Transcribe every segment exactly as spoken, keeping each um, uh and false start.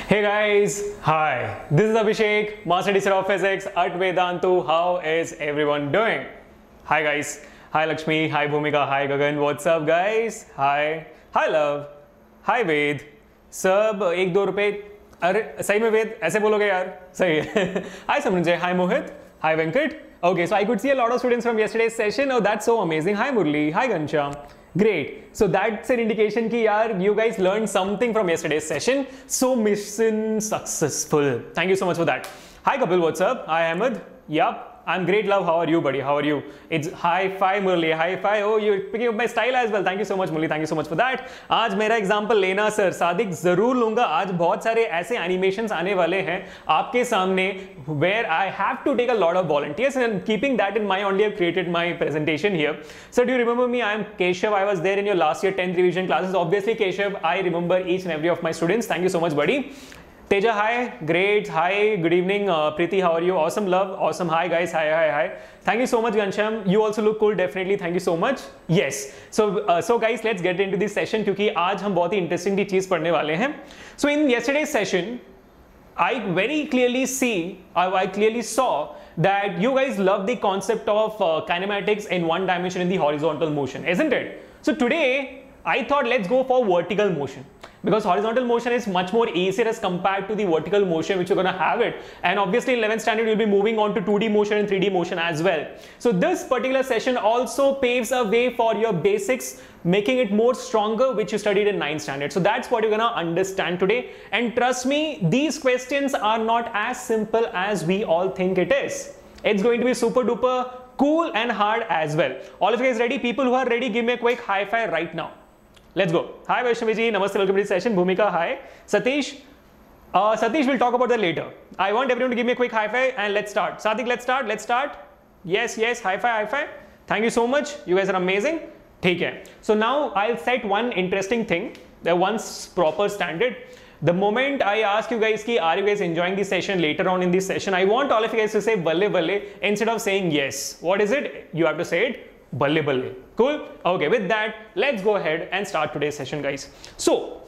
Hey guys, hi, this is Abhishek, Master Teacher of Physics at Vedantu. How is everyone doing? Hi guys, hi Lakshmi, hi Bhumika, hi Gagan, what's up guys? Hi, hi Love, hi Ved, सब एक दो रुपए, अरे सही में वेद ऐसे बोलोगे यार, सही है. Hi Samranjay, hi Mohit, hi Venkat. Okay, so I could see a lot of students from yesterday's session. Oh, that's so amazing. Hi Murli, hi Gansham. Great. So that's an indication ki yaar, you guys learned something from yesterday's session. So mission successful. Thank you so much for that. Hi Kapil, what's up? Hi Ahmed. Yup. I'm great, love. How are you, buddy? How are you? It's high five, Murli. High five. Oh, you're picking up my style as well. Thank you so much, Murli. Thank you so much for that. आज मेरा example लेना sir, Sadiq जरूर लूंगा. आज बहुत सारे ऐसे animations आने वाले हैं आपके सामने where I have to take a lot of volunteers, and keeping that in mind only I've created my presentation here. So do you remember me? I am Keshav. I was there in your last year tenth revision classes. Obviously, Keshav, I remember each and every of my students. Thank you so much, buddy. Teja, hi, great, hi, good evening, uh, Preeti, how are you? Awesome, love, awesome, hi guys, hi, hi, hi. Thank you so much, Gansham. You also look cool, definitely. Thank you so much. Yes. So, uh, so guys, let's get into this session क्योंकि आज हम बहुत ही interesting चीज पढ़ने वाले हैं. So in yesterday's session, I very clearly see, I, I clearly saw that you guys love the concept of uh, kinematics in one dimension in the horizontal motion, isn't it? So today, I thought let's go for vertical motion. Because horizontal motion is much more easier as compared to the vertical motion which you're going to have it, and obviously in eleventh standard you'll be moving on to two D motion and three D motion as well. So this particular session also paves a way for your basics, making it more stronger which you studied in ninth standard. So that's what you're going to understand today, and trust me, these questions are not as simple as we all think it is. It's going to be super duper cool and hard as well. All of you guys ready? People who are ready, give me a quick high five right now. Let's go. Hi Vaishnavi ji, namaste, welcome to this session. Bhumika, hi. Satish, uh, Satish will talk about that later. I want everyone to give me a quick high five and let's start. Sadik, let's start, let's start. Yes, yes, high five, high five. Thank you so much. You guys are amazing. Theek hai. So now I'll set one interesting thing, the one's proper standard. The moment I ask you guys, ki, are you guys enjoying this session later on in this session, I want all of you guys to say balle balle instead of saying yes. What is it? You have to say it. Balle balle. Cool? Okay, with that, let's go ahead and start today's session, guys. So,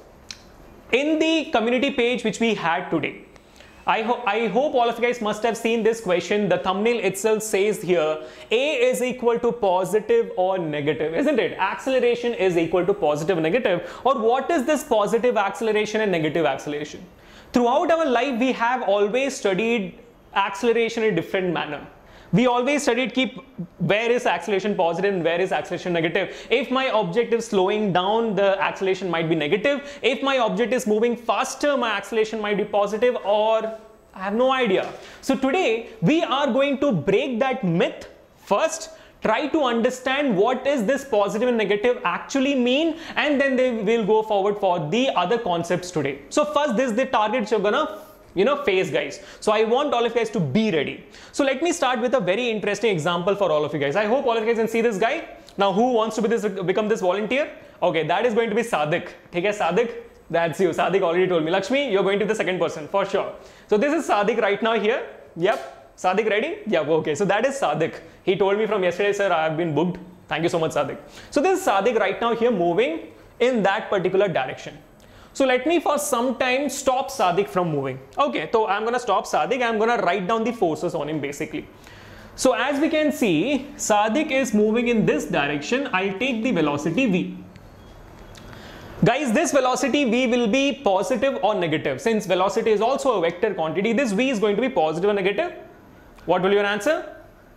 in the community page which we had today, I, ho I hope all of you guys must have seen this question. The thumbnail itself says here, A is equal to positive or negative, isn't it? Acceleration is equal to positive or negative. Or what is this positive acceleration and negative acceleration? Throughout our life, we have always studied acceleration in a different manner. We always studied keep where is acceleration positive and where is acceleration negative. If my object is slowing down, the acceleration might be negative. If my object is moving faster, my acceleration might be positive, or I have no idea. So today we are going to break that myth first, try to understand what is this positive and negative actually mean, and then they will go forward for the other concepts today. So first, this is the target you're gonna you know face, guys. So I want all of you guys to be ready. So let me start with a very interesting example for all of you guys. I hope all of you guys can see this guy. Now who wants to be this become this volunteer? Okay, that is going to be Sadik. Okay, Sadik, that's you. Sadik already told me. Lakshmi, you're going to be the second person for sure. So this is Sadik right now here. Yep. Sadik ready? Yep. Okay, so that is Sadik. He told me from yesterday, sir, I have been booked. Thank you so much, Sadik. So this is Sadik right now here moving in that particular direction. So let me for some time stop Sadik from moving. Okay, so I'm going to stop Sadik. I'm going to write down the forces on him basically. So as we can see, Sadik is moving in this direction. I'll take the velocity V. Guys, this velocity V will be positive or negative. Since velocity is also a vector quantity, this V is going to be positive or negative. What will your answer?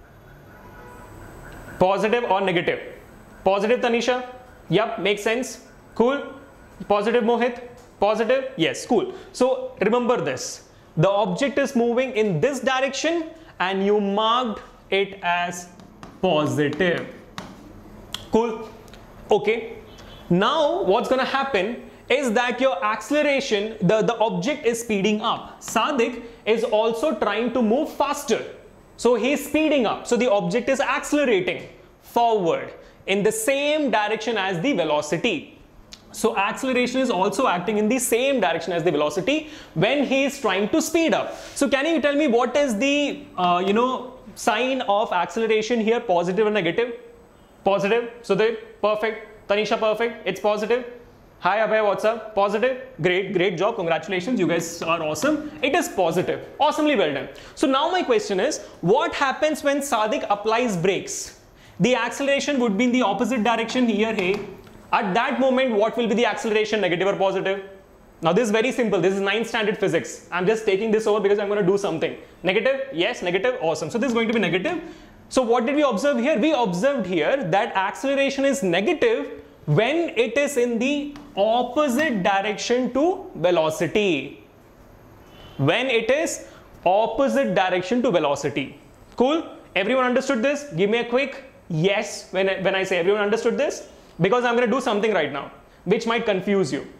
Positive or negative? Positive, Tanisha? Yup, makes sense. Cool. Positive, Mohit? Positive? Yes, cool. So remember this. The object is moving in this direction and you marked it as positive. Cool. Okay. Now what's going to happen is that your acceleration, the, the object is speeding up. Sadik is also trying to move faster. So he's speeding up. So the object is accelerating forward in the same direction as the velocity. So acceleration is also acting in the same direction as the velocity when he is trying to speed up. So can you tell me what is the uh, you know sign of acceleration here? Positive or negative? Positive. So the perfect. Tanisha, perfect. It's positive. Hi Abhay, what's up? Positive? Great, great job. Congratulations. You guys are awesome. It is positive. Awesomely well done. So now my question is, what happens when Sadik applies brakes? The acceleration would be in the opposite direction here, hey. At that moment, what will be the acceleration, negative or positive? Now this is very simple. This is ninth standard physics. I'm just taking this over because I'm going to do something. Negative? Yes, negative. Awesome. So this is going to be negative. So what did we observe here? We observed here that acceleration is negative when it is in the opposite direction to velocity. When it is opposite direction to velocity. Cool? Everyone understood this? Give me a quick yes when I, when I say everyone understood this. Because I'm going to do something right now which might confuse you.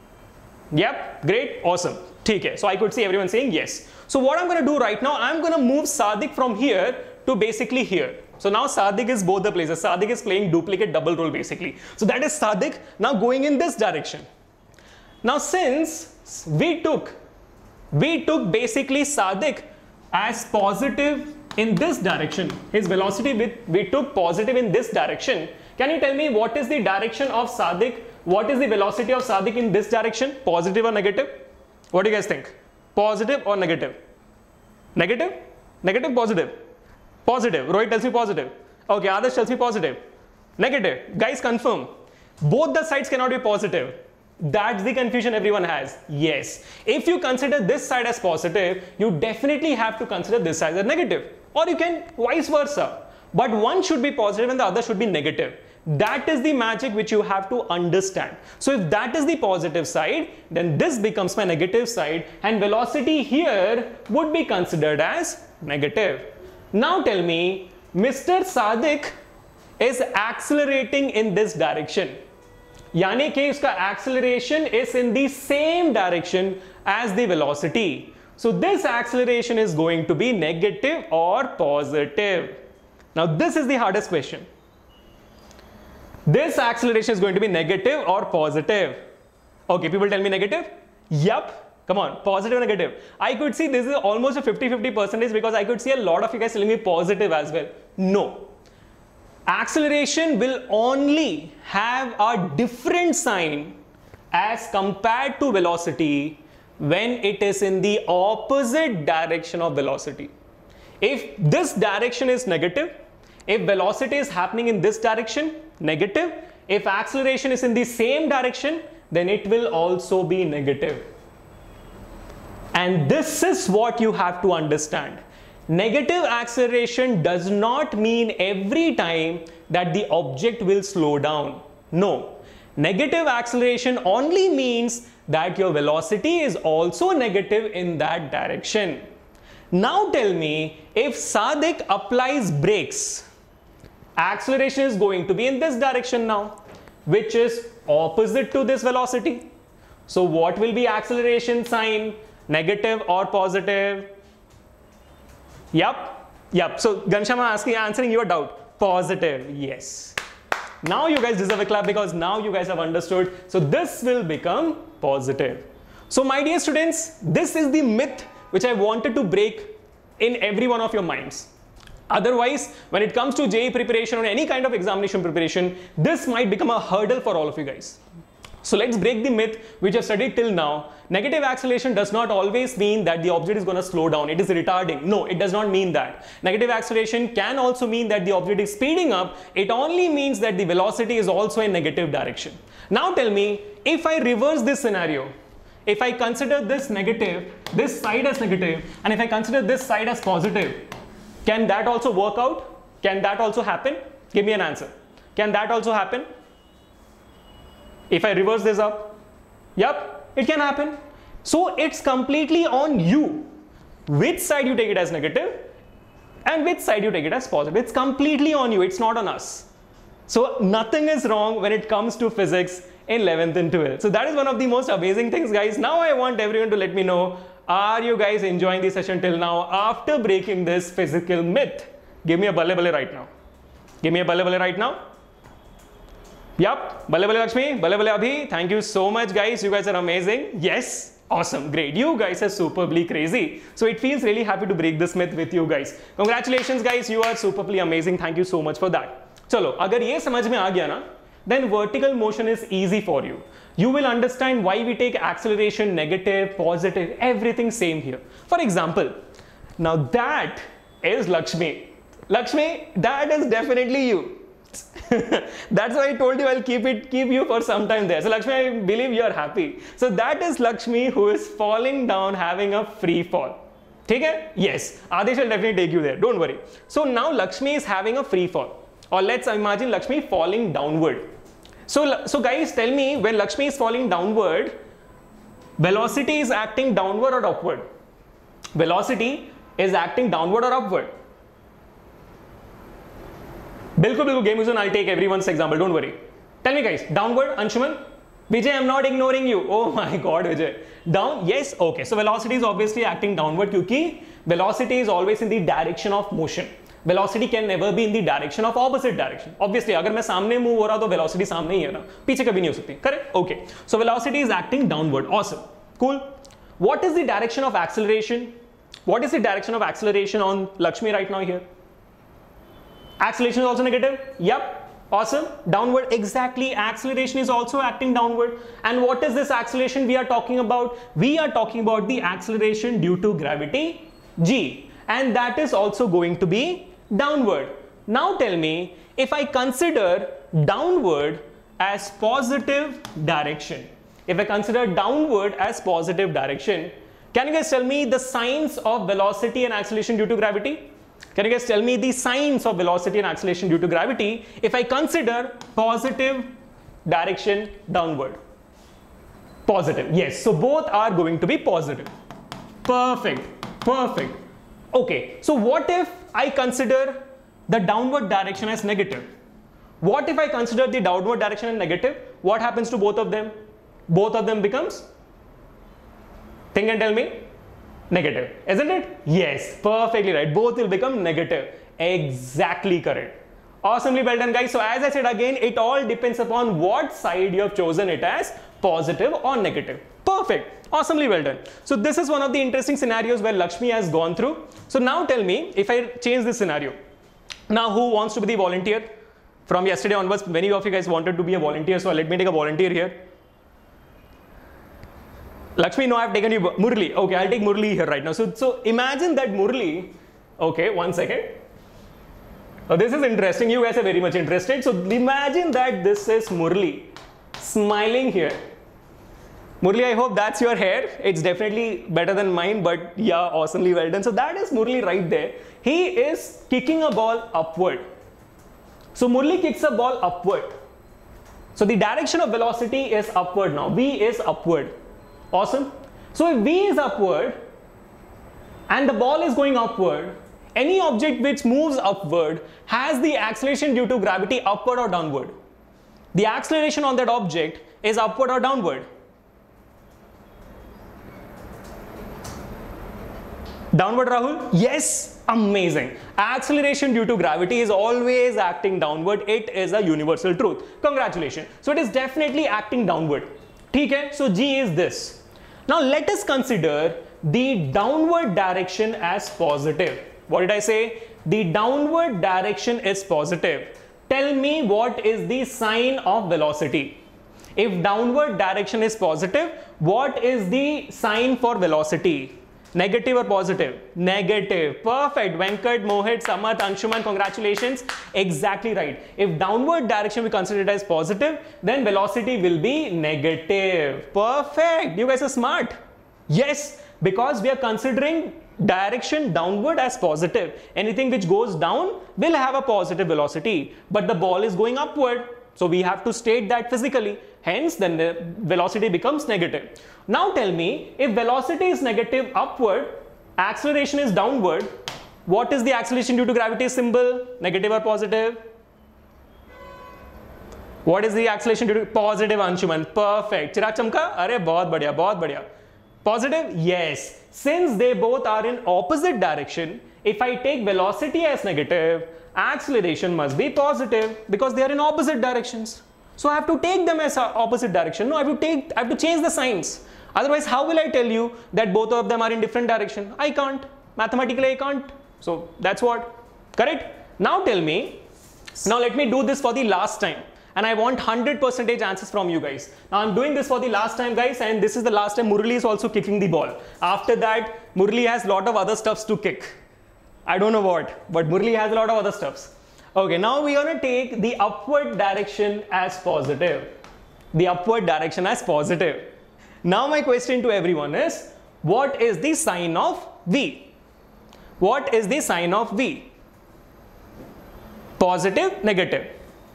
Yep, great, awesome. Okay, so I could see everyone saying yes. So what I'm going to do right now, I'm going to move Sadik from here to basically here. So now Sadik is both the places. Sadik is playing duplicate double role basically. So that is Sadik now going in this direction. Now since we took, we took basically Sadik as positive in this direction, his velocity with, we took positive in this direction. Can you tell me what is the direction of Sadik? What is the velocity of Sadik in this direction? Positive or negative? What do you guys think? Positive or negative? Negative? Negative, positive? Positive. Rohit tells me positive. Okay, Adarsh tells me positive. Negative. Guys, confirm. Both the sides cannot be positive. That's the confusion everyone has. Yes. If you consider this side as positive, you definitely have to consider this side as negative. Or you can vice versa. But one should be positive and the other should be negative. That is the magic which you have to understand. So if that is the positive side, then this becomes my negative side and velocity here would be considered as negative. Now tell me, Mister Sadik is accelerating in this direction. Yani ki uska acceleration is in the same direction as the velocity. So this acceleration is going to be negative or positive. Now this is the hardest question. This acceleration is going to be negative or positive. Okay, people tell me negative. Yup. Come on, positive or negative. I could see this is almost a fifty fifty percentage because I could see a lot of you guys telling me positive as well. No. Acceleration will only have a different sign as compared to velocity when it is in the opposite direction of velocity. If this direction is negative, if velocity is happening in this direction, negative. If acceleration is in the same direction, then it will also be negative. And this is what you have to understand. Negative acceleration does not mean every time that the object will slow down. No. Negative acceleration only means that your velocity is also negative in that direction. Now tell me, if Sadik applies brakes, acceleration is going to be in this direction now, which is opposite to this velocity. So what will be acceleration sign? Negative or positive? Yup. Yup. So Gansham, I'm asking, answering your doubt. Positive. Yes. Now you guys deserve a clap because now you guys have understood. So this will become positive. So my dear students, this is the myth which I wanted to break in every one of your minds. Otherwise, when it comes to J E E preparation or any kind of examination preparation, this might become a hurdle for all of you guys. So let's break the myth which I've studied till now. Negative acceleration does not always mean that the object is going to slow down. It is retarding. No, it does not mean that. Negative acceleration can also mean that the object is speeding up. It only means that the velocity is also in negative direction. Now tell me, if I reverse this scenario, if I consider this negative, this side as negative, and if I consider this side as positive, can that also work out? Can that also happen? Give me an answer. Can that also happen? If I reverse this up, yep, it can happen. So it's completely on you which side you take it as negative and which side you take it as positive. It's completely on you. It's not on us. So nothing is wrong when it comes to physics in eleventh and twelfth. So that is one of the most amazing things, guys. Now I want everyone to let me know, are you guys enjoying the session till now after breaking this physical myth? Give me a balle balle right now. Give me a balle balle right now. Yup, balle balle Lakshmi, balle balle Abhi. Thank you so much, guys. You guys are amazing. Yes, awesome, great. You guys are superbly crazy. So it feels really happy to break this myth with you guys. Congratulations, guys. You are superbly amazing. Thank you so much for that. चलो, अगर ये समझ में आ गया ना, then vertical motion is easy for you. You will understand why we take acceleration, negative, positive, everything same here. For example, now that is Lakshmi. Lakshmi, that is definitely you. That's why I told you I'll keep it, keep you for some time there. So Lakshmi, I believe you are happy. So that is Lakshmi who is falling down, having a free fall. Okay? Yes, Adesh will definitely take you there. Don't worry. So now Lakshmi is having a free fall. Or let's imagine Lakshmi falling downward. So, so guys, tell me, when Lakshmi is falling downward, velocity is acting downward or upward? Velocity is acting downward or upward? Bilkul, bilkul, game is on. I'll take everyone's example. Don't worry. Tell me, guys. Downward, Anshuman? Vijay, I'm not ignoring you. Oh my God, Vijay. Down? Yes. Okay. So velocity is obviously acting downward because velocity is always in the direction of motion. Velocity can never be in the direction of opposite direction. Obviously, अगर मैं सामने move हो रहा तो velocity सामने ही है ना, पीछे कभी नहीं हो सकती. Correct? Okay. So velocity is acting downward. Awesome. Cool. What is the direction of acceleration? What is the direction of acceleration on Lakshmi right now here? Acceleration is also negative. Yep. Awesome. Downward. Exactly. Acceleration is also acting downward. And what is this acceleration we are talking about? We are talking about the acceleration due to gravity, G. And that is also going to be downward. Now tell me, if I consider downward as positive direction, if I consider downward as positive direction, can you guys tell me the signs of velocity and acceleration due to gravity? Can you guys tell me the signs of velocity and acceleration due to gravity if I consider positive direction downward? Positive, yes. So both are going to be positive. Perfect, perfect. Okay, so what if I consider the downward direction as negative? What if I consider the downward direction as negative? What happens to both of them? Both of them becomes, think and tell me, negative, isn't it? Yes, perfectly right. Both will become negative. Exactly correct. Awesomely well done, guys. So as I said again, it all depends upon what side you have chosen it as, positive or negative. Perfect. Awesomely well done. So this is one of the interesting scenarios where Lakshmi has gone through. So now tell me, if I change this scenario, now who wants to be the volunteer? From yesterday onwards, many of you guys wanted to be a volunteer, so let me take a volunteer here. Lakshmi, no, I've taken you, Murli. Okay, I'll take Murli here right now. So, so imagine that Murli, okay, one second. Oh, this is interesting. You guys are very much interested. So imagine that this is Murli smiling here. Murli, I hope that's your hair. It's definitely better than mine, but yeah, awesomely well done. So that is Murli right there. He is kicking a ball upward. So Murli kicks a ball upward. So the direction of velocity is upward now. V is upward. Awesome. So if V is upward and the ball is going upward, any object which moves upward has the acceleration due to gravity upward or downward. The acceleration on that object is upward or downward. Downward, Rahul? Yes, amazing. Acceleration due to gravity is always acting downward. It is a universal truth. Congratulations. So it is definitely acting downward. Okay? So G is this. Now let us consider the downward direction as positive. What did I say? The downward direction is positive. Tell me what is the sign of velocity. If downward direction is positive, what is the sign for velocity? Negative or positive? Negative. Perfect. Venkat, Mohit, Samarth, Anshuman, congratulations. Exactly right. If downward direction we consider it as positive, then velocity will be negative. Perfect. You guys are smart. Yes, because we are considering direction downward as positive. Anything which goes down will have a positive velocity, but the ball is going upward. So we have to state that physically. Hence, then the velocity becomes negative. Now tell me, if velocity is negative upward, acceleration is downward, what is the acceleration due to gravity symbol? Negative or positive? What is the acceleration due to positive, Anshuman? Perfect. Chirag chamka? Arey, bahut badhiya, bahut badhiya. Positive? Yes. Since they both are in opposite direction, if I take velocity as negative, acceleration must be positive because they are in opposite directions. So I have to take them as a opposite direction. No, I have to take, I have to change the signs. Otherwise, how will I tell you that both of them are in different direction? I can't. Mathematically, I can't. So that's what. Correct? Now tell me. Now let me do this for the last time. and I want one hundred percent answers from you guys. Now I'm doing this for the last time, guys, and this is the last time Murali is also kicking the ball. After that, Murali has a lot of other stuffs to kick. I don't know what, but Murali has a lot of other stuffs. Okay, now we are going to take the upward direction as positive. The upward direction as positive. Now my question to everyone is, what is the sign of V? What is the sign of V? Positive, negative?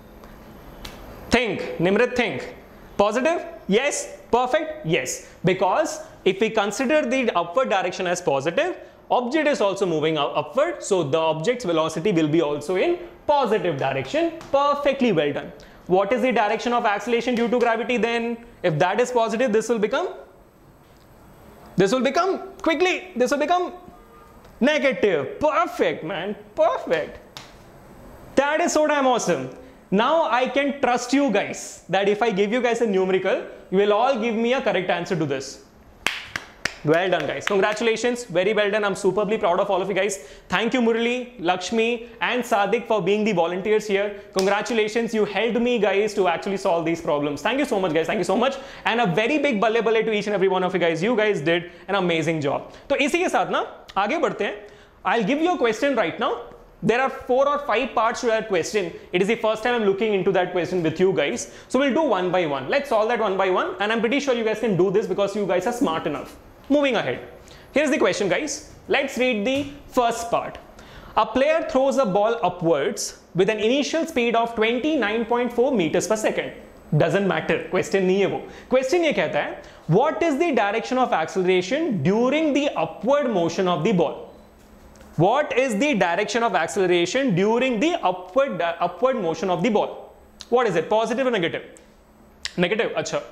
Think, Nimrit, think. Positive? Yes. Perfect? Yes. Because if we consider the upward direction as positive, object is also moving upward, so the object's velocity will be also in positive direction. Perfectly well done. What is the direction of acceleration due to gravity then? If that is positive, this will become, this will become, quickly, this will become negative. Perfect, man. Perfect. That is so damn awesome. Now I can trust you guys that if I give you guys a numerical, you will all give me a correct answer to this. Well done, guys. Congratulations. Very well done. I'm superbly proud of all of you guys. Thank you, Murali, Lakshmi, and Sadik for being the volunteers here. Congratulations. You helped me, guys, to actually solve these problems. Thank you so much, guys. Thank you so much. And a very big balle balle to each and every one of you guys. You guys did an amazing job. So, इसी के साथ ना आगे बढ़ते हैं. I'll give you a question right now. There are four or five parts to that question. It is the first time I'm looking into that question with you guys. So we'll do one by one. Let's solve that one by one. And I'm pretty sure you guys can do this because you guys are smart enough. Moving ahead. Here's the question, guys. Let's read the first part. A player throws a ball upwards with an initial speed of twenty-nine point four meters per second. Doesn't matter. Question नहीं है वो. Question ये कहता है, what is the direction of acceleration during the upward motion of the ball? What is the direction of acceleration during the upward uh, upward motion of the ball? What is it? Positive or negative? Negative. Acha.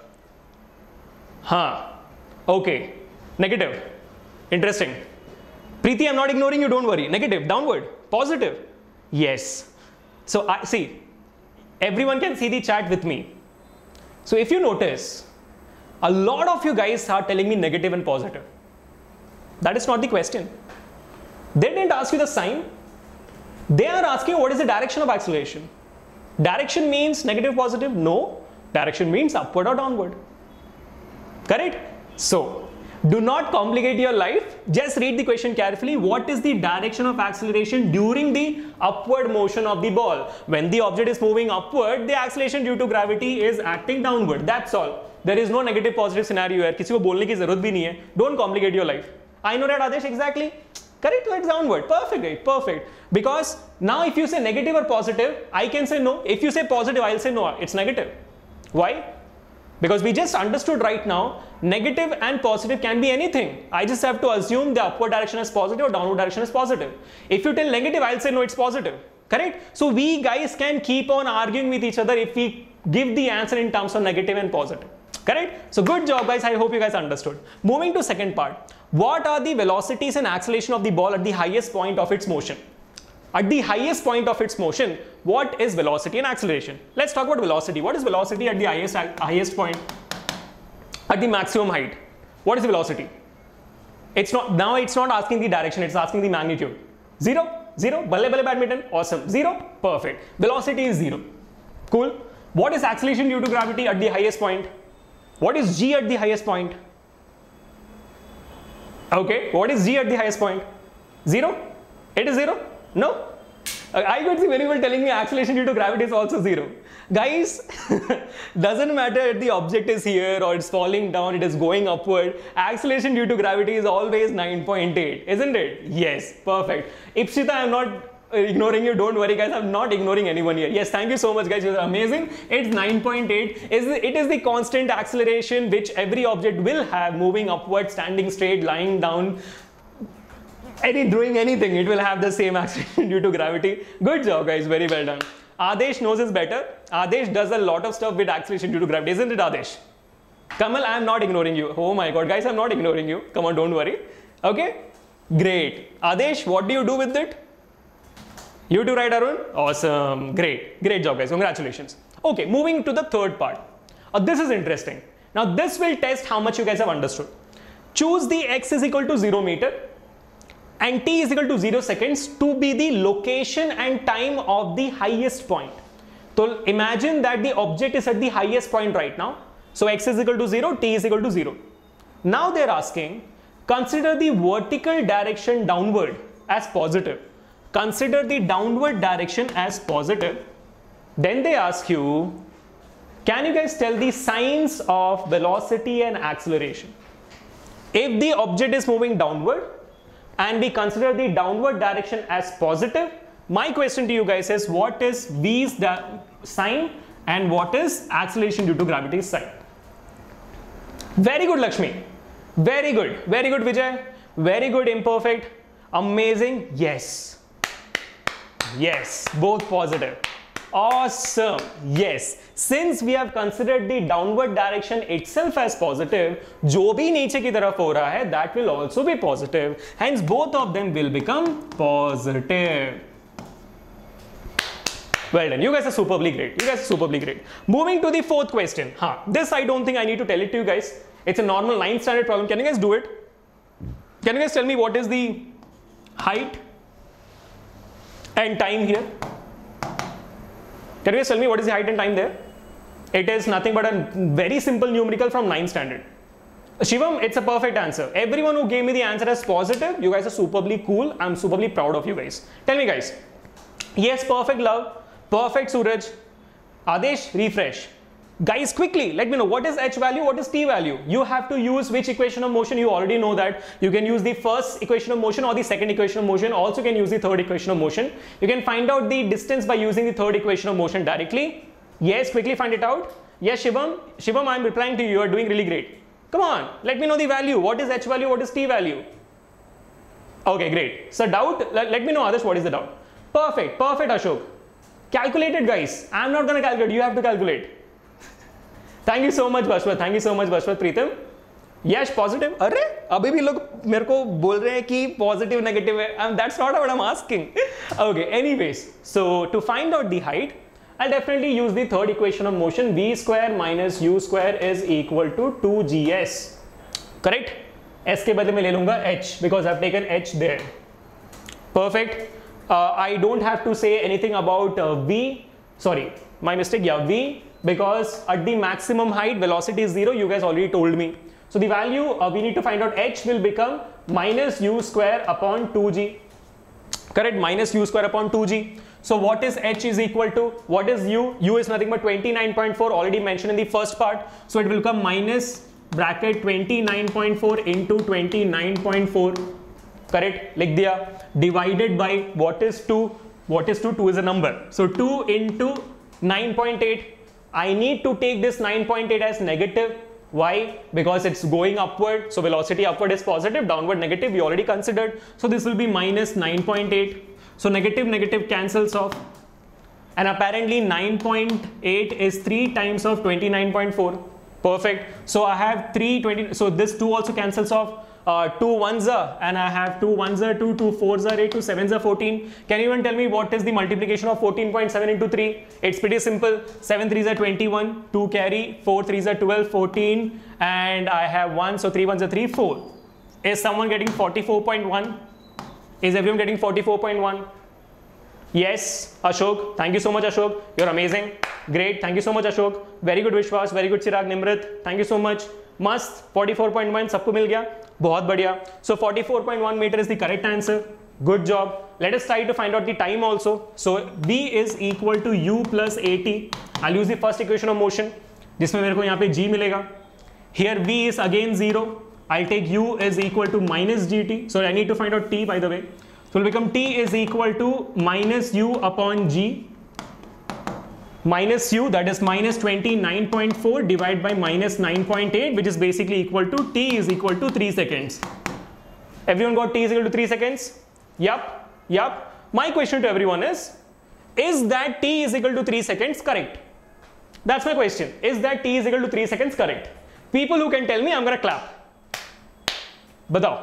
Huh. Okay. Negative. Interesting. Preeti, I'm not ignoring you. Don't worry. Negative. Downward. Positive. Yes. So I see. Everyone can see the chat with me. So if you notice, a lot of you guys are telling me negative and positive. That is not the question. They didn't ask you the sign. They are asking what is the direction of acceleration. Direction means negative, positive? No. Direction means upward or downward. Correct? So, do not complicate your life. Just read the question carefully. What is the direction of acceleration during the upward motion of the ball? When the object is moving upward, the acceleration due to gravity is acting downward. That's all. There is no negative positive scenario here. किसी को बोलने की जरूरत भी नहीं है. Don't complicate your life. I know that, Adesh, exactly. Correct, it's downward. Perfect, right? Perfect. Because now if you say negative or positive, I can say no. If you say positive, I'll say no, it's negative. Why? Because we just understood right now, negative and positive can be anything. I just have to assume the upward direction is positive or downward direction is positive. If you tell negative, I'll say no, it's positive. Correct? So we guys can keep on arguing with each other if we give the answer in terms of negative and positive. Correct? So good job, guys. I hope you guys understood. Moving to second part. What are the velocities and acceleration of the ball at the highest point of its motion? At the highest point of its motion, what is velocity and acceleration? Let's talk about velocity. What is velocity at the highest, highest point? At the maximum height. What is the velocity? It's not, now it's not asking the direction, it's asking the magnitude. Zero? Zero? Balle balle badminton? Awesome. Zero? Perfect. Velocity is zero. Cool. What is acceleration due to gravity at the highest point? What is G at the highest point? Okay, what is G at the highest point? Zero? It is zero? No? I could see very well telling me acceleration due to gravity is also zero. Guys, doesn't matter if the object is here or it's falling down, it is going upward. Acceleration due to gravity is always nine point eight, isn't it? Yes, perfect. Ipshita, I'm not ignoring you, don't worry guys, I'm not ignoring anyone here. Yes, thank you so much guys, you're amazing. It's nine point eight. It is the constant acceleration which every object will have moving upward, standing straight, lying down, any doing anything, it will have the same acceleration due to gravity. Good job guys, very well done. Adesh knows this better. Adesh does a lot of stuff with acceleration due to gravity, isn't it Adesh? Kamal, I am not ignoring you. Oh my god guys, I'm not ignoring you. Come on, don't worry. Okay, great. Adesh, what do you do with it? You too, right, Arun? Awesome. Great. Great job, guys. Congratulations. Okay, moving to the third part. Uh, this is interesting. Now, this will test how much you guys have understood. Choose the x is equal to zero meter and t is equal to zero seconds to be the location and time of the highest point. So imagine that the object is at the highest point right now. So x is equal to zero, t is equal to zero. Now they're asking, consider the vertical direction downward as positive. Consider the downward direction as positive. Then they ask you, can you guys tell the signs of velocity and acceleration? If the object is moving downward and we consider the downward direction as positive, my question to you guys is, what is V's sign and what is acceleration due to gravity's sign? Very good, Lakshmi. Very good. Very good, Vijay. Very good, imperfect. Amazing. Yes. Yes. Both positive. Awesome. Yes. Since we have considered the downward direction itself as positive, जो भी नीचे की तरफ हो रहा है, that will also be positive. Hence, both of them will become positive. Well done. You guys are superbly great. You guys are superbly great. Moving to the fourth question. Huh. This I don't think I need to tell it to you guys. It's a normal ninth standard problem. Can you guys do it? Can you guys tell me what is the height and time here? Can you guys tell me what is the height and time there? It is nothing but a very simple numerical from ninth standard. Shivam, it's a perfect answer. Everyone who gave me the answer as positive, you guys are superbly cool. I'm superbly proud of you guys. Tell me guys. Yes, perfect love. Perfect Suraj. Adesh, refresh. Guys, quickly, let me know what is h value, what is t value. You have to use which equation of motion. You already know that. You can use the first equation of motion or the second equation of motion. Also can use the third equation of motion. You can find out the distance by using the third equation of motion directly. Yes, quickly find it out. Yes, Shivam. Shivam, I'm replying to you. You are doing really great. Come on, let me know the value. What is h value, what is t value? Okay, great. So doubt, let, let me know others what is the doubt. Perfect, perfect Ashok. Calculated guys. I'm not going to calculate. You have to calculate. Thank you so much Bashwat. Thank you so much Bashwat. Pritam. Yes, positive. अरे अभी भी लोग मेरे को बोल रहे हैं कि positive negative है. And that's not what I'm asking. Okay, anyways. So to find out the height, I'll definitely use the third equation of motion. V square minus u square is equal to two G S. Correct? S के बदले में ले लूँगा h because I've taken h there. Perfect. Uh, I don't have to say anything about uh, v. Sorry, my mistake. Yeah, v. Because at the maximum height velocity is zero. You guys already told me. So the value uh, we need to find out h will become minus u square upon two g. Correct? Minus u square upon two g. So what is h is equal to? What is u? U is nothing but twenty-nine point four, already mentioned in the first part. So it will become minus bracket twenty-nine point four into twenty-nine point four. Correct? Likh diya. Divided by what is two? What is two? two is a number. So two into nine point eight. I need to take this nine point eight as negative. Why? Because it's going upward. So velocity upward is positive, downward negative. We already considered. So this will be minus nine point eight. So negative negative cancels off. And apparently nine point eight is three times of twenty-nine point four. Perfect. So I have three twenty. So this two also cancels off. Uh, two ones are, and I have two ones are two, two fours are eight, two sevens are fourteen. Can you even tell me what is the multiplication of fourteen point seven into three? It's pretty simple. seven threes are twenty-one, two carry, four threes are twelve, fourteen, and I have one, so three ones are three, four. Is someone getting forty-four point one? Is everyone getting forty-four point one? Yes, Ashok. Thank you so much, Ashok. You're amazing. Great. Thank you so much, Ashok. Very good, Vishwas. Very good, Chirag. Nimrit. Thank you so much. Must. forty-four point one. सबको मिल गया. बहुत बढ़िया. So forty-four point one meter is the correct answer. Good job. Let us try to find out the time also. So V is equal to U plus AT. I'll use the first equation of motion. जिसमें मेरे को यहाँ पे G मिलेगा. Here V is again zero. I'll take U is equal to minus G T. So I need to find out T by the way. So it will become T is equal to minus U upon G. Minus U, that is minus twenty-nine point four divided by minus nine point eight, which is basically equal to T is equal to three seconds. Everyone got T is equal to three seconds? Yup, yup. My question to everyone is, is that T is equal to three seconds correct? That's my question. Is that T is equal to three seconds correct? People who can tell me, I'm going to clap. Batao.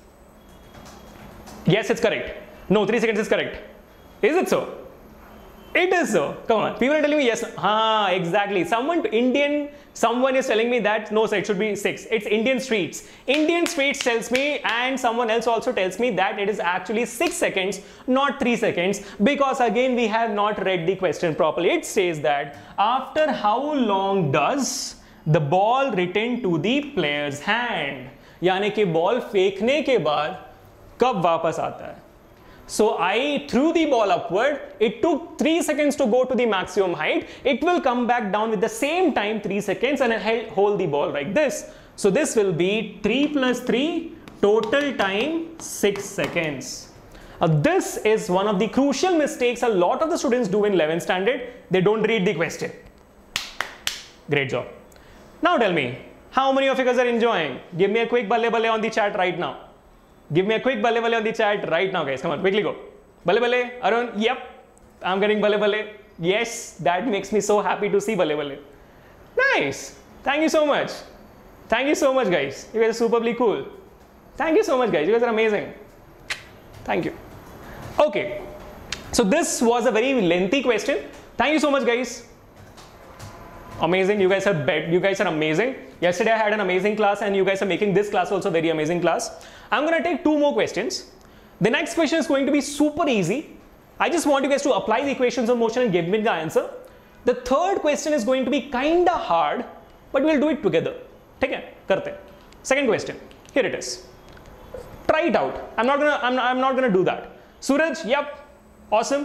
Yes, it's correct. No, three seconds is correct. Is it so? It is so. Come on. People are telling me yes. Ah, exactly. Someone Indian, someone is telling me that no, sir, it should be six. It's Indian streets. Indian streets tells me, and someone else also tells me that it is actually six seconds, not three seconds. Because again, we have not read the question properly. It says that after how long does the ball return to the player's hand? यानी कि ball फेंकने के बाद कब वापस आता है? So I threw the ball upward, it took three seconds to go to the maximum height, it will come back down with the same time three seconds and I hold the ball like this. So this will be three plus three, total time six seconds. Uh, this is one of the crucial mistakes a lot of the students do in eleventh standard. They don't read the question. Great job. Now tell me, how many of you guys are enjoying? Give me a quick balle balle on the chat right now. Give me a quick balle balle on the chat right now, guys. Come on, quickly go. Balle balle, Arun, yep. I'm getting balle balle. Yes, that makes me so happy to see balle balle. Nice. Thank you so much. Thank you so much, guys. You guys are superbly cool. Thank you so much, guys. You guys are amazing. Thank you. Okay. So this was a very lengthy question. Thank you so much, guys. Amazing. You guys are bet. You guys are amazing. Yesterday I had an amazing class and you guys are making this class also very amazing class. I'm going to take two more questions. The next question is going to be super easy. I just want you guys to apply the equations of motion and give me the answer. The third question is going to be kind of hard, but we'll do it together. Okay? Karte. Second question. Here it is. Try it out. I'm not gonna. I'm not, I'm not gonna do that. Suraj. Yep. Awesome.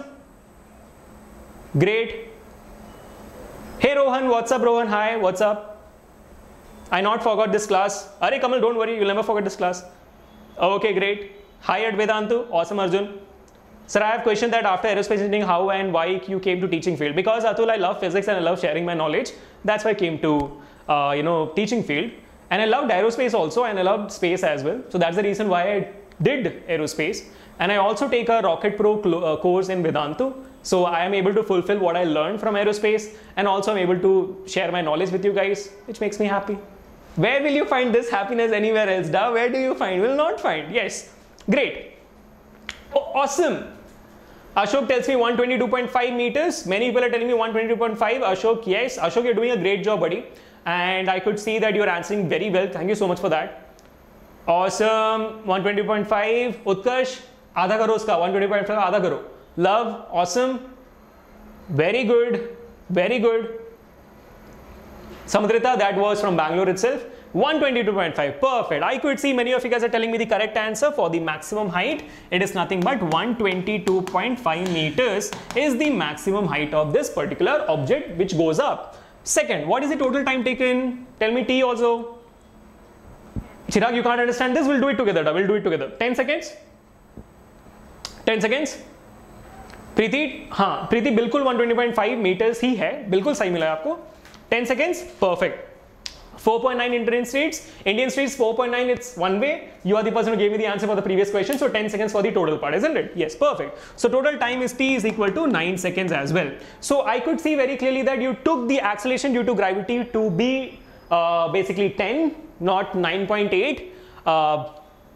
Great. Hey Rohan. What's up, Rohan? Hi. What's up? I not forgot this class. Arey Kamal, don't worry. You'll never forget this class. Okay, great. Hi at Vedantu. Awesome, Arjun. Sir, I have questioned that after aerospace engineering, how and why you came to teaching field. Because Atul, I love physics and I love sharing my knowledge. That's why I came to, uh, you know, teaching field. And I loved aerospace also, and I loved space as well. So that's the reason why I did aerospace. And I also take a Rocket Pro uh, course in Vedantu. So I am able to fulfill what I learned from aerospace, and also I'm able to share my knowledge with you guys, which makes me happy. Where will you find this happiness anywhere else, da? Where do you find? Will not find. Yes. Great. Oh, awesome. Ashok tells me one twenty-two point five meters. Many people are telling me one twenty-two point five. Ashok, yes. Ashok, you're doing a great job, buddy. And I could see that you're answering very well. Thank you so much for that. Awesome. one twenty point five. Utkarsh, आधा करो उसका. one twenty point five आधा करो. Love. Awesome. Very good. Very good. Samudrita, that was from Bangalore itself. one twenty-two point five. Perfect. I could see many of you guys are telling me the correct answer for the maximum height. It is nothing but one twenty-two point five meters is the maximum height of this particular object which goes up. Second, what is the total time taken? Tell me T also. Chirag, you can't understand this. We'll do it together. We'll do it together. ten seconds. ten seconds. Preeti, हाँ, Preeti बिल्कुल one twenty point five meters ही है. बिल्कुल सही मिला है आपको. ten seconds. Perfect. four point nine Indian streets. Indian streets four point nine, it's one way. You are the person who gave me the answer for the previous question. So ten seconds for the total part, isn't it? Yes, perfect. So total time is T is equal to nine seconds as well. So I could see very clearly that you took the acceleration due to gravity to be uh, basically ten, not nine point eight. Uh,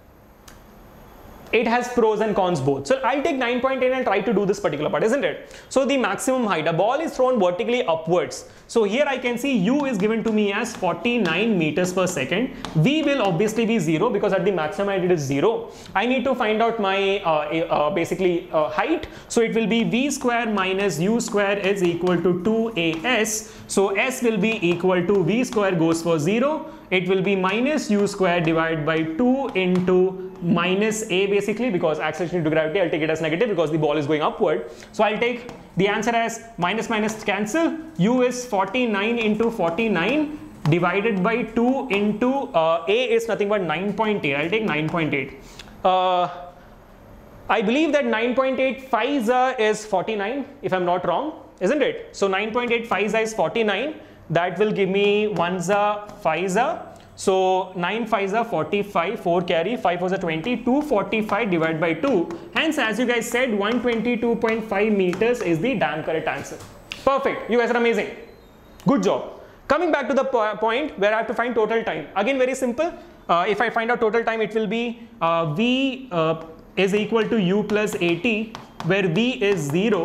it has pros and cons both. So I'll take nine point eight and try to do this particular part, isn't it? So the maximum height, a ball is thrown vertically upwards. So here I can see U is given to me as forty-nine meters per second. V will obviously be zero because at the maximum height it is zero. I need to find out my uh, uh, basically uh, height. So it will be V square minus U square is equal to two A S. So S will be equal to V square goes for zero. It will be minus U square divided by two into minus A basically, because acceleration due to gravity, I'll take it as negative because the ball is going upward. So I'll take the answer as minus minus cancel. U is forty-nine into forty-nine divided by two into uh, A is nothing but nine point eight. I'll take nine point eight. Uh, I believe that nine point eight Pfizer is forty-nine if I'm not wrong, isn't it? So nine point eight Pfizer is forty-nine. That will give me one za Pfizer. So nine fives are forty-five, four carry, five fours are twenty, two forty-five divided by two. Hence, as you guys said, one twenty-two point five meters is the damn correct answer. Perfect. You guys are amazing. Good job. Coming back to the po point where I have to find total time. Again, very simple. Uh, if I find out total time, it will be uh, V uh, is equal to U plus eighty, where V is zero.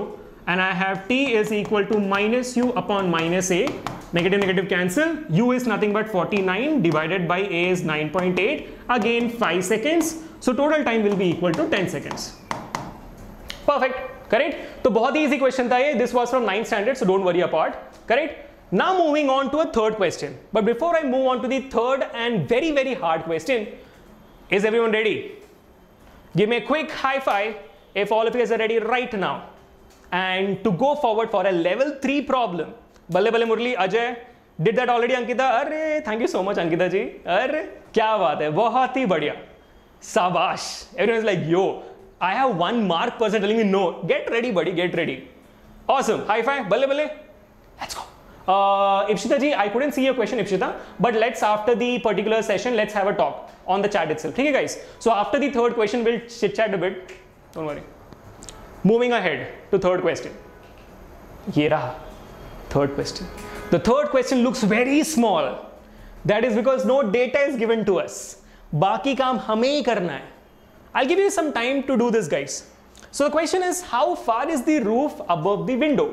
and I have T is equal to minus U upon minus A. Negative negative cancel. U is nothing but forty-nine divided by A is nine point eight. Again five seconds. So total time will be equal to ten seconds. Perfect. Correct? So बहुत easy question था ये. This was from ninth standard, so don't worry apart. Correct? Now moving on to a third question. But before I move on to the third and very very hard question, is everyone ready? Give me a quick high five if all of you guys are ready right now. And to go forward for a level three problem. Balle balle Murli, Ajay, did that already Ankita? Arre, thank you so much Ankita ji. Arre, kya baat hai, bahut hi badhiya. Sabash. Everyone is like, yo, I have one mark person telling me no. Get ready buddy, get ready. Awesome. High five, balle balle. Let's go. Uh, Ipshita ji, I couldn't see your question Ipshita, but let's after the particular session, let's have a talk on the chat itself. Okay guys? So after the third question, we'll chit chat a bit. Don't worry. Moving ahead to third question. Ye raha. Third question. The third question looks very small. That is because no data is given to us. Baki kaam hame hi karna hai. I'll give you some time to do this guys. So the question is, how far is the roof above the window?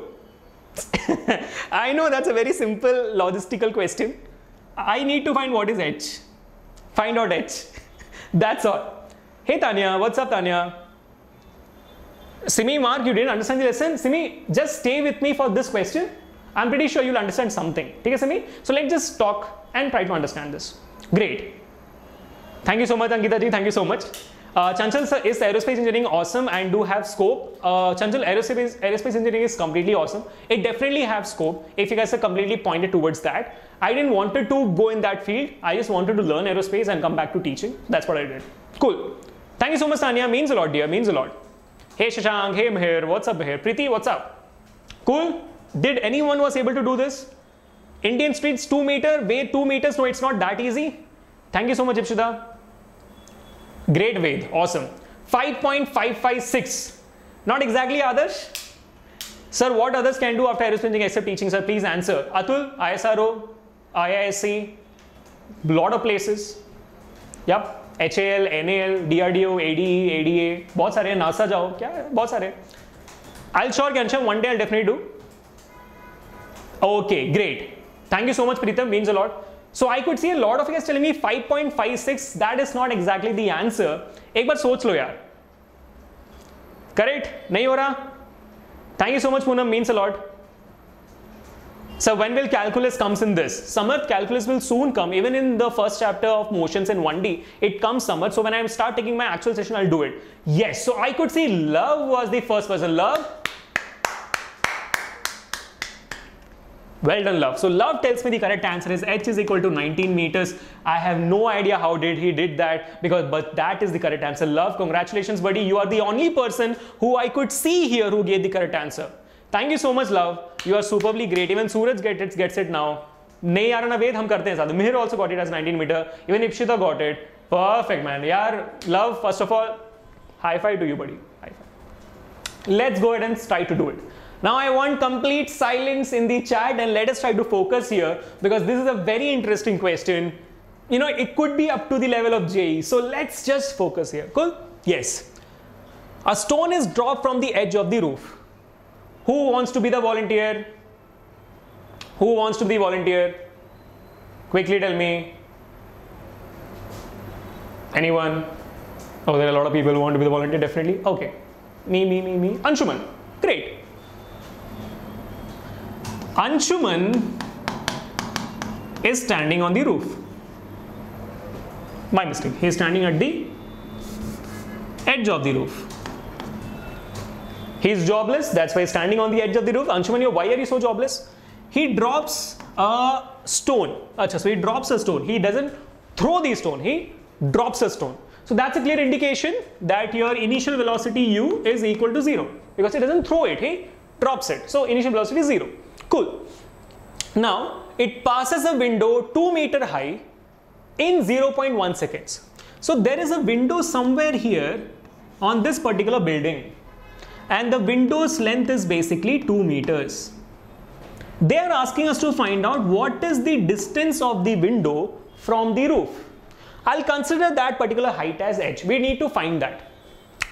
I know that's a very simple logistical question. I need to find what is h. Find out h. That's all. Hey Tanya, what's up Tanya? Simi, Mark, you didn't understand the lesson? Simi, just stay with me for this question. I'm pretty sure you'll understand something. Okay, Simi? So let's just talk and try to understand this. Great. Thank you so much, Ankita ji. Thank you so much. Uh, Chanchal sir, is aerospace engineering awesome and do have scope? Uh, Chanchal, aerospace, aerospace engineering is completely awesome. It definitely have scope if you guys are completely pointed towards that. I didn't wanted to go in that field. I just wanted to learn aerospace and come back to teaching. That's what I did. Cool. Thank you so much, Tanya. Means a lot, dear. Means a lot. Hey Shashank, hey Meher, what's up here? Preeti, what's up? Cool. Did anyone was able to do this? Indian streets two meter, way two meters. No, it's not that easy. Thank you so much, Ipshita. Great Ved, awesome. five point five five six. Not exactly Adarsh. Sir, what others can do after aerospace engineering except teaching, sir? Please answer. Atul, I S R O, I I S C, lot of places. Yup. H A L, N A L, D R D O, A D E, A D A, बहुत सारे हैं. NASA जाओ, क्या है? बहुत सारे. I'll sure Ghanshyam, one day I'll definitely do. Okay, great. Thank you so much, Preetam. Means a lot. So I could see a lot of you guys telling me five point five six. That is not exactly the answer. एक बार सोच लो यार. Correct? नहीं हो रहा? Thank you so much, Poonam. Means a lot. So when will calculus comes in this? Samarth, calculus will soon come. Even in the first chapter of motions in one D, it comes Samarth. So when I start taking my actual session, I'll do it. Yes. So I could see Love was the first person. Love. Well done, Love. So Love tells me the correct answer is h is equal to nineteen meters. I have no idea how did he did that, because but that is the correct answer. Love, congratulations, buddy. You are the only person who I could see here who gave the correct answer. Thank you so much, Love. You are superbly great. Even Suraj gets it, gets it now. नहीं यार ना वेद हम करते हैं साथ. Mihir also got it as nineteen meter. Even Ipshita got it. Perfect, man. यार Love, first of all, high five to you, buddy. High five. Let's go ahead and try to do it. Now I want complete silence in the chat and let us try to focus here, because this is a very interesting question. You know, it could be up to the level of J E E. So let's just focus here. Cool? Yes. A stone is dropped from the edge of the roof. Who wants to be the volunteer? Who wants to be the volunteer? Quickly tell me. Anyone? Oh, there are a lot of people who want to be the volunteer, definitely. Okay. Me, me, me, me. Anshuman. Great. Anshuman is standing on the roof. My mistake. He is standing at the edge of the roof. He is jobless. That's why he's standing on the edge of the roof. Anshuman, why are you so jobless? He drops a stone. Achha, so he drops a stone. He doesn't throw the stone. He drops a stone. So that's a clear indication that your initial velocity u is equal to zero, because he doesn't throw it. He drops it. So initial velocity is zero. Cool. Now it passes a window two meter high in zero point one seconds. So there is a window somewhere here on this particular building, and the window's length is basically two meters. They are asking us to find out what is the distance of the window from the roof. I'll consider that particular height as h. We need to find that.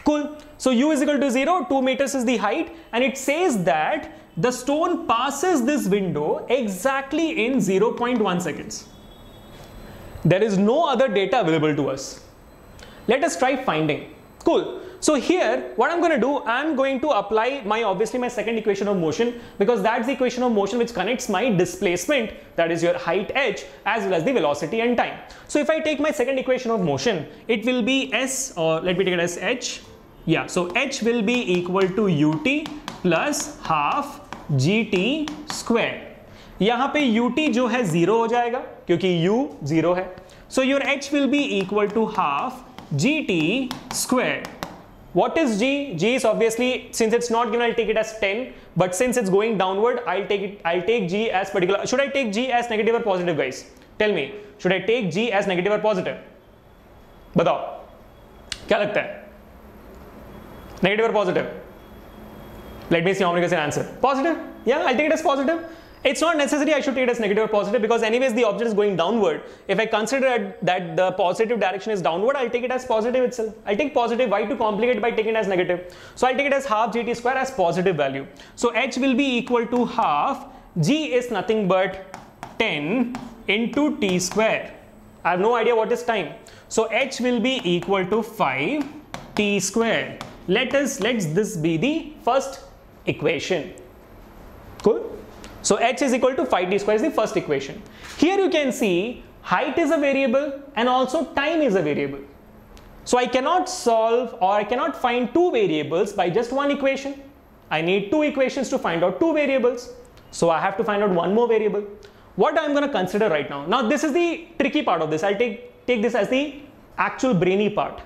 Cool. So u is equal to zero, two meters is the height, and it says that the stone passes this window exactly in zero point one seconds. There is no other data available to us. Let us try finding. Cool. So here, what I'm going to do, I'm going to apply my, obviously my second equation of motion, because that's the equation of motion which connects my displacement, that is your height h, as well as the velocity and time. So if I take my second equation of motion, it will be s, or let me take it as h. Yeah, so h will be equal to ut plus half gt square. यहाँ पे ut जो है zero हो जाएगा क्योंकि u zero है. So your h will be equal to half gt square. What is g? G is obviously, since it's not given, I'll take it as ten, but since it's going downward, I'll take it, I'll take g as particular. Should I take g as negative or positive, guys? Tell me, should I take g as negative or positive? बताओ, क्या लगता है? Negative or positive? Let me see how many can answer. Positive? Yeah, I'll take it as positive. It's not necessary I should take it as negative or positive, because anyways the object is going downward. If I consider that the positive direction is downward, I'll take it as positive itself. I'll take positive. Why to complicate by taking it as negative? So I'll take it as half gt square as positive value. So h will be equal to half. G is nothing but ten into t square. I have no idea what is time. So h will be equal to five t square. Let us, let's this be the first equation. Cool. So h is equal to five t square is the first equation. Here you can see height is a variable and also time is a variable. So I cannot solve, or I cannot find two variables by just one equation. I need two equations to find out two variables. So I have to find out one more variable. What I'm going to consider right now. Now this is the tricky part of this. I'll take, take this as the actual brainy part.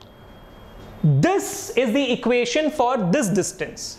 This is the equation for this distance.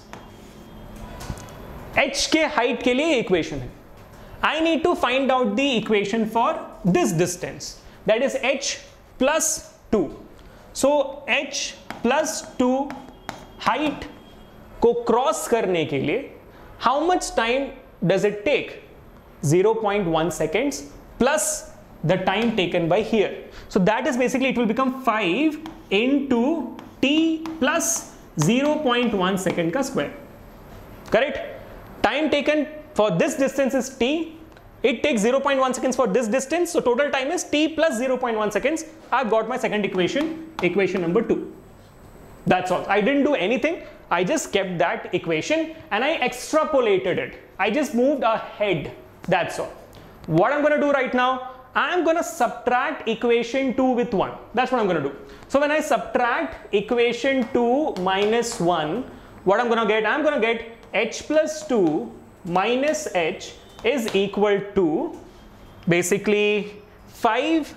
h के height के लिए equation है. I need to find out the equation for this distance, that is h plus two. So h plus two height को cross करने के लिए how much time does it take? zero point one seconds plus the time taken by here. So that is basically, it will become five into t plus zero point one second का square. Correct? Time taken for this distance is t. It takes zero point one seconds for this distance. So total time is t plus zero point one seconds. I've got my second equation, equation number two. That's all. I didn't do anything. I just kept that equation and I extrapolated it. I just moved ahead. That's all. What I'm going to do right now, I'm going to subtract equation two with one. That's what I'm going to do. So when I subtract equation two minus one, what I'm going to get? I'm going to get h plus two minus h is equal to basically five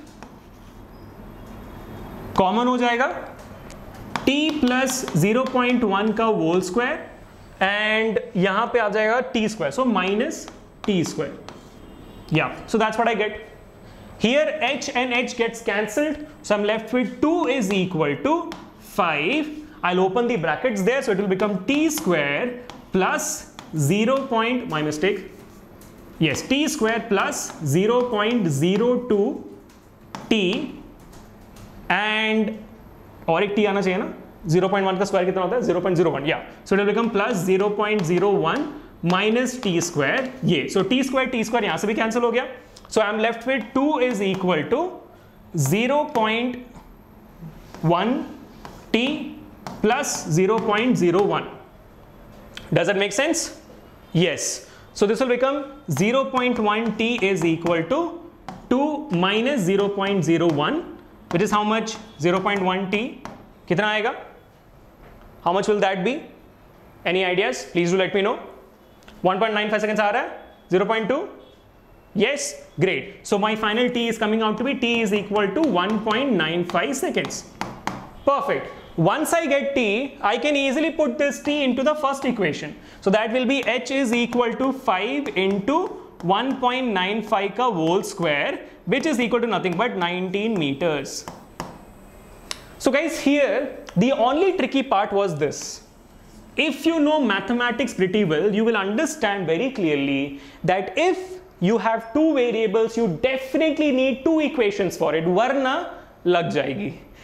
common हो जाएगा, t plus zero point one का whole square and यहाँ पे आ जाएगा t square, so minus t square. Yeah, so that's what I get. Here h and h gets cancelled, so I'm left with two is equal to five. I'll open the brackets there, so it will become t square plus zero point, my mistake, yes, t square plus zero point zero two t and और एक t आना चाहिए ना, zero point one का square कितना होता है? zero point zero one, yeah, so it will become plus zero point zero one minus t square, ये, so t square t square यहाँ से भी cancel हो गया, so I'm left with two is equal to zero point one t plus zero point zero one. Does that make sense? Yes. So this will become zero point one t is equal to two minus zero point zero one, which is how much? zero point one t. कितना आएगा? How much will that be? Any ideas? Please do let me know. one point nine five seconds आ रहा है? zero point two? Yes? Great. So my final t is coming out to be t is equal to one point nine five seconds. Perfect. Once I get t, I can easily put this t into the first equation. So that will be h is equal to five into one point nine five ka whole square, which is equal to nothing but nineteen meters. So guys, here the only tricky part was this. If you know mathematics pretty well, you will understand very clearly that if you have two variables, you definitely need two equations for it. Varna lag jayegi.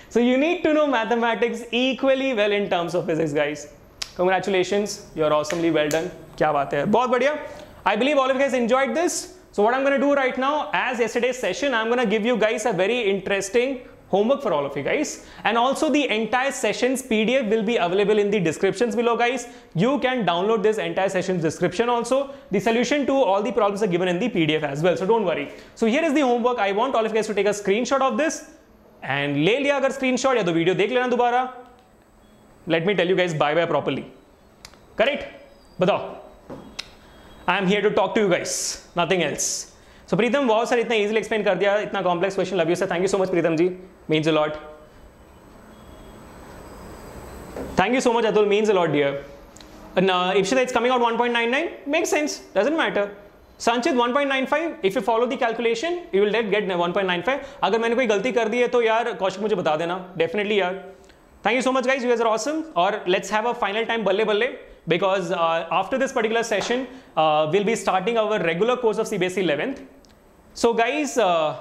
So you need to know mathematics equally well in terms of physics, guys. Congratulations, you're awesomely well done. क्या बात है, बहुत बढ़िया. I believe all of you guys enjoyed this. So what I'm going to do right now, as yesterday's session, I'm going to give you guys a very interesting homework for all of you guys, and also the entire session's P D F will be available in the descriptions below, guys. You can download this entire session's description also. The solution to all the problems are given in the P D F as well, so don't worry. So here is the homework. I want all of you guys to take a screenshot of this, and ले लिया अगर screenshot या तो video देख लेना दोबारा. Let me tell you guys bye bye properly. Correct? बताओ. I am here to talk to you guys, nothing else. So Preetham, wow sir, इतना easily explain कर दिया, इतना complex question, love you sir. Thank you so much Preetham ji, means a lot. Thank you so much Atul, means a lot dear. And uh, Ipshita, it's coming out one point nine nine, makes sense, doesn't matter. Sanchit one point nine five, if you follow the calculation, you will get one point nine five. अगर मैंने कोई गलती कर दी है तो यार कौशिक मुझे बता देना, definitely यार. Thank you so much guys, you guys are awesome. और let's have a final time बल्ले बल्ले. Because uh, after this particular session, uh, we'll be starting our regular course of C B S E eleventh. So guys, uh,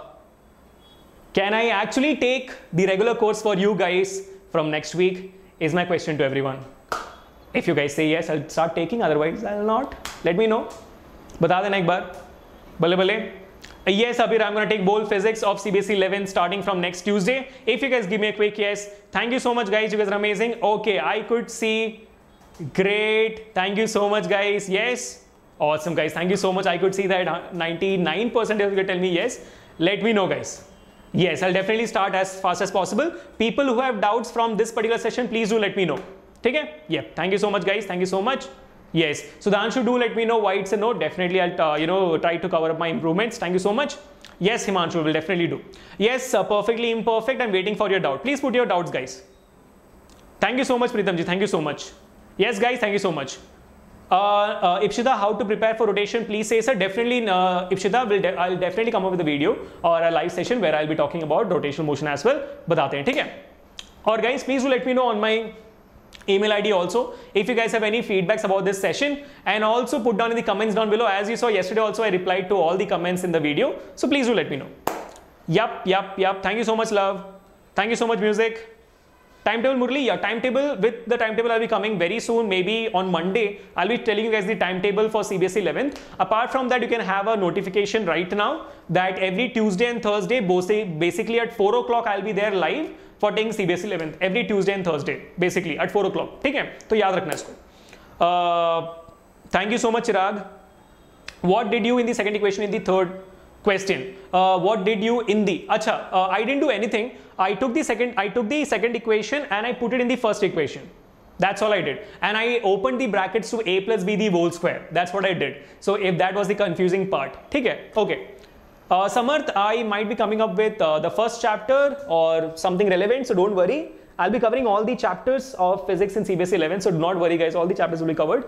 can I actually take the regular course for you guys from next week is my question to everyone. If you guys say yes, I'll start taking, otherwise I'll not. Let me know. बता देना एक बार. बल्ले बल्ले. Yes, Abhir, I'm going to take bold physics of C B S E eleven starting from next Tuesday. If you guys give me a quick yes. Thank you so much guys, you guys are amazing. Okay, I could see. Great, thank you so much guys. Yes, awesome guys, thank you so much. I could see that ninety-nine percent of you tell me yes. Let me know guys. Yes, I'll definitely start as fast as possible. People who have doubts from this particular session, please do let me know. Okay? Yeah, thank you so much guys, thank you so much. Yes, so Danshu, do let me know why it's a no. Definitely I'll uh, you know try to cover up my improvements. Thank you so much. Yes, Himanshu will definitely do. Yes, uh, perfectly imperfect. I'm waiting for your doubt. Please put your doubts guys. Thank you so much Preetham ji, thank you so much. Yes guys, thank you so much. Uh, uh, Ipshita, how to prepare for rotation? Please say sir. Definitely, uh, Ipshita will. De I'll definitely come up with a video or a live session where I'll be talking about rotational motion as well. बताते हैं, ठीक है? और guys, please do let me know on my email I D also if you guys have any feedbacks about this session, and also put down in the comments down below. As you saw yesterday, also I replied to all the comments in the video, so please do let me know. Yup, yup, yup. Thank you so much, love. Thank you so much, music. Timetable Murli, yeah, timetable, with the timetable I'll be coming very soon, maybe on Monday. I'll be telling you guys the timetable for C B S E eleventh. Apart from that, you can have a notification right now that every Tuesday and Thursday, basically at four o'clock, I'll be there live for taking C B S E eleventh. Every Tuesday and Thursday, basically at four o'clock. ठीक है? तो याद रखना इसको. Uh, thank you so much, Chirag. What did you in the second equation in the third question? Uh, what did you in the? Acha, uh, I didn't do anything. I took the second. I took the second equation and I put it in the first equation. That's all I did. And I opened the brackets to a plus b the whole square. That's what I did. So if that was the confusing part, ठीक है? Okay. Uh, Samarth, I might be coming up with uh, the first chapter or something relevant. So don't worry. I'll be covering all the chapters of physics in C B S E eleven. So do not worry, guys. All the chapters will be covered.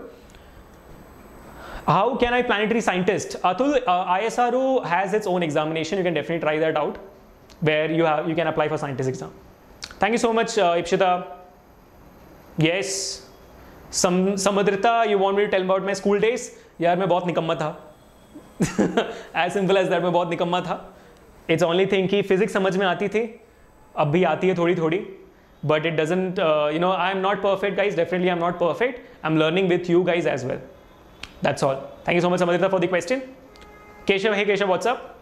How can I planetary scientist? Atul, uh, I S R O has its own examination. You can definitely try that out, where you have you can apply for scientist exam. Thank you so much, uh, Ipshita. Yes. Sam Samadrita, you want me to tell about my school days? यार मैं बहुत निकम्मा था. As simple as that, मैं बहुत निकम्मा था. It's only thing कि physics समझ में आती थी, अब भी आती है थोड़ी थोड़ी. But it doesn't, uh, you know, I'm not perfect, guys. Definitely, I'm not perfect. I'm learning with you guys as well. That's all. Thank you so much, Samadrita, for the question. Keshav, hey Keshav, what's up?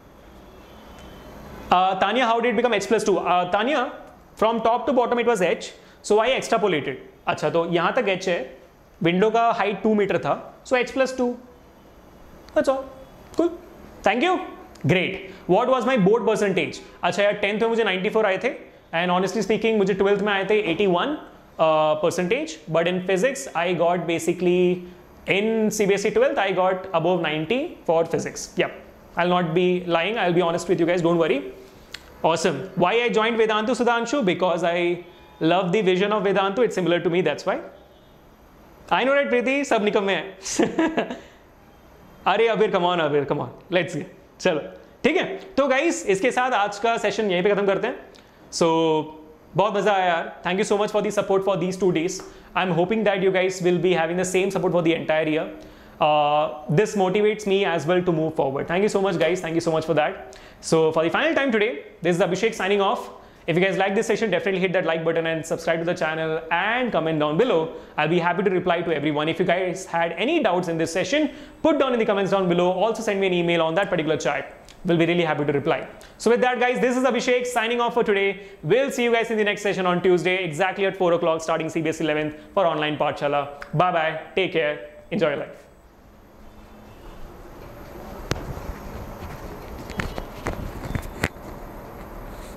Uh, Tanya, how did it become h plus two? Uh, Tanya, from top to bottom it was h, so I extrapolated. अच्छा तो यहाँ तक h है, window का height two meter था, so h plus two. That's all. Cool. Thank you. Great. What was my board percentage? अच्छा यार tenth में मुझे ninety-four आए थे, and honestly speaking मुझे twelfth में आए थे eighty-one uh, percentage, but in physics I got basically in C B S E twelfth I got above ninety for physics. Yep. I'll not be lying. I'll be honest with you guys. Don't worry. Awesome. Why I joined Vedantu, Sudhanshu? Because I love the vision of Vedantu. It's similar to me. That's why. I know right, Preeti. Sab nikam mein hai. अरे अबीर come on, अबीर come on. Let's get. चलो ठीक है. तो guys इसके साथ आज का सेशन यहीं पे खत्म करते हैं. So बहुत मजा आया यार. Thank you so much for the support for these two days. I'm hoping that you guys will be having the same support for the entire year. Uh, this motivates me as well to move forward. Thank you so much, guys. Thank you so much for that. So for the final time today, this is Abhishek signing off. If you guys like this session, definitely hit that like button and subscribe to the channel and comment down below. I'll be happy to reply to everyone. If you guys had any doubts in this session, put down in the comments down below. Also send me an email on that particular chat. We'll be really happy to reply. So with that, guys, this is Abhishek signing off for today. We'll see you guys in the next session on Tuesday, exactly at four o'clock, starting C B S E eleventh for online Pathshala. Bye bye. Take care. Enjoy your life.